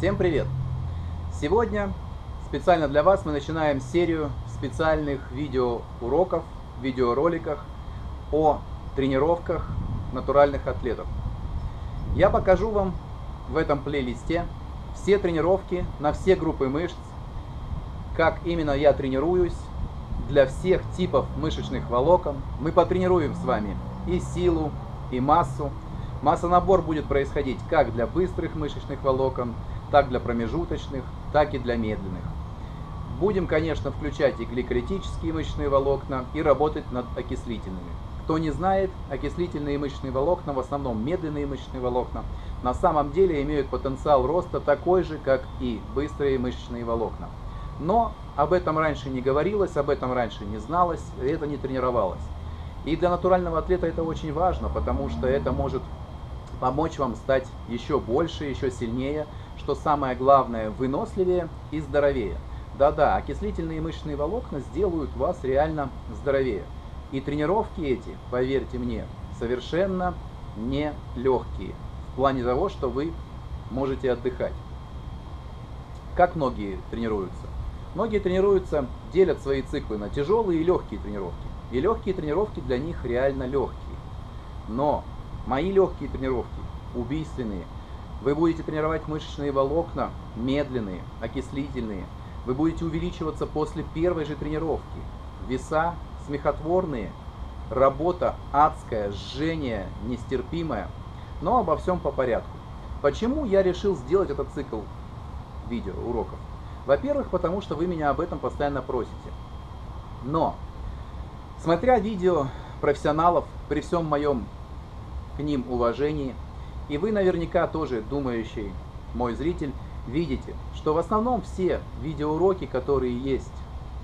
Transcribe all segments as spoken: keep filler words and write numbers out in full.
Всем привет! Сегодня специально для вас мы начинаем серию специальных видеоуроков, видеороликах о тренировках натуральных атлетов. Я покажу вам в этом плейлисте все тренировки на все группы мышц, как именно я тренируюсь для всех типов мышечных волокон. Мы потренируем с вами и силу, и массу. Массонабор будет происходить как для быстрых мышечных волокон, так для промежуточных, так и для медленных. Будем, конечно, включать и гликолитические мышечные волокна, и работать над окислительными. Кто не знает, окислительные мышечные волокна, в основном медленные мышечные волокна, на самом деле имеют потенциал роста такой же, как и быстрые мышечные волокна. Но об этом раньше не говорилось, об этом раньше не зналось, это не тренировалось. И для натурального атлета это очень важно, потому что это может помочь вам стать еще больше, еще сильнее, что самое главное, выносливее и здоровее. Да-да, окислительные мышечные волокна сделают вас реально здоровее. И тренировки эти, поверьте мне, совершенно не легкие, в плане того, что вы можете отдыхать. Как многие тренируются? Многие тренируются, делят свои циклы на тяжелые и легкие тренировки. И легкие тренировки для них реально легкие. Но мои легкие тренировки убийственные. Вы будете тренировать мышечные волокна медленные, окислительные. Вы будете увеличиваться после первой же тренировки. Веса смехотворные, работа адская, жжение нестерпимое. Но обо всем по порядку. Почему я решил сделать этот цикл видео, уроков? Во-первых, потому что вы меня об этом постоянно просите. Но, смотря видео профессионалов, при всем моем к ним уважении, и вы наверняка тоже, думающий мой зритель, видите, что в основном все видеоуроки, которые есть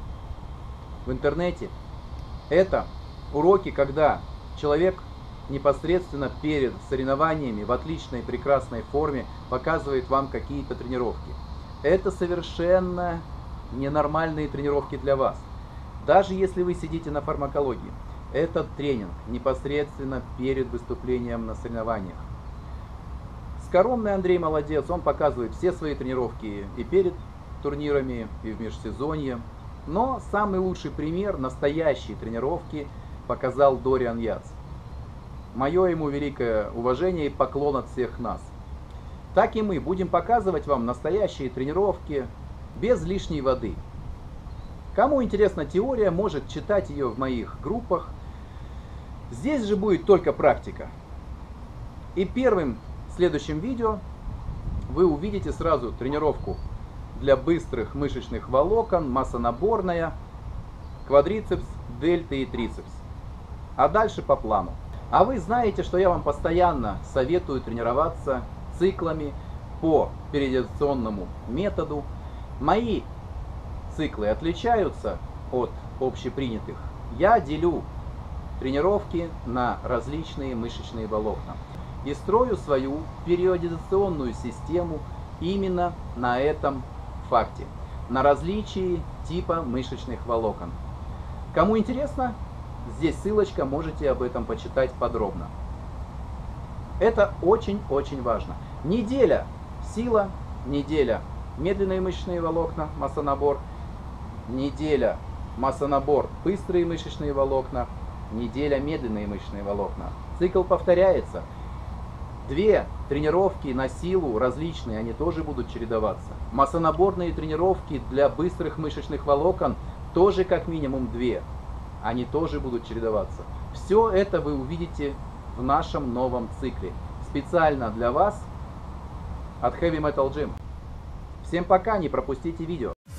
в интернете, это уроки, когда человек непосредственно перед соревнованиями в отличной прекрасной форме показывает вам какие-то тренировки. Это совершенно ненормальные тренировки для вас. Даже если вы сидите на фармакологии, этот тренинг непосредственно перед выступлением на соревнованиях. Скоромный Андрей молодец, он показывает все свои тренировки и перед турнирами, и в межсезонье. Но самый лучший пример настоящей тренировки показал Дориан Яц. Мое ему великое уважение и поклон от всех нас. Так и мы будем показывать вам настоящие тренировки без лишней воды. Кому интересна теория, может читать ее в моих группах. Здесь же будет только практика. И первым в следующем видео вы увидите сразу тренировку для быстрых мышечных волокон, массонаборная, квадрицепс, дельты и трицепс. А дальше по плану. А вы знаете, что я вам постоянно советую тренироваться циклами по периодизационному методу. Мои циклы отличаются от общепринятых. Я делю тренировки на различные мышечные волокна и строю свою периодизационную систему именно на этом факте, на различии типа мышечных волокон. Кому интересно, здесь ссылочка, можете об этом почитать подробно. Это очень-очень важно. Неделя сила, неделя медленные мышечные волокна, массонабор, неделя массонабор, быстрые мышечные волокна, неделя медленные мышечные волокна. Цикл повторяется. Две тренировки на силу различные, они тоже будут чередоваться. Массонаборные тренировки для быстрых мышечных волокон тоже как минимум две. Они тоже будут чередоваться. Все это вы увидите в нашем новом цикле. Специально для вас от Heavy Metal Gym. Всем пока, не пропустите видео.